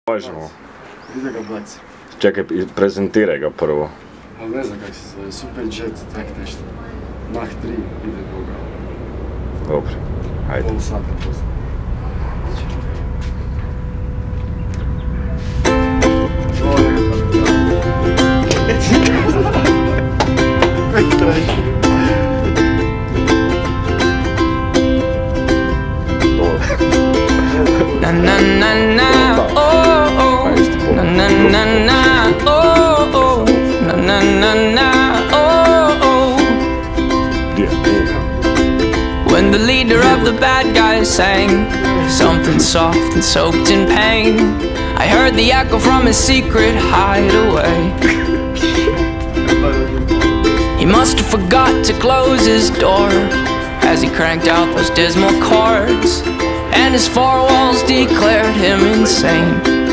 Možemo. Ide ga baci. Čekaj, prezentiraj ga prvo. Ali ne znam kako se zove, Superjet, tak nešto. Mach 3 ide Boga. Dobro, ajde. Pol sata poslije. Na na na na, oh oh. Na na na na, oh oh. Na na na na, oh oh. When the leader of the bad guys sang something soft and soaked in pain, I heard the echo from his secret hideaway. He must have forgot to close his door as he cranked out those dismal chords, and his four walls declared him insane.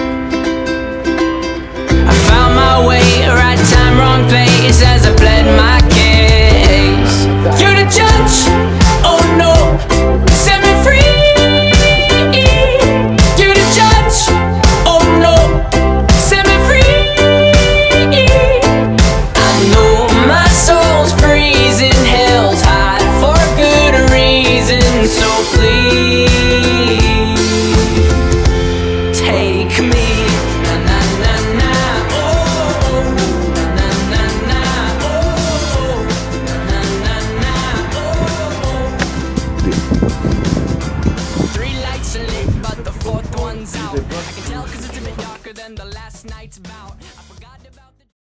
I found my way, right time, wrong place, as I pled my case. You're the judge,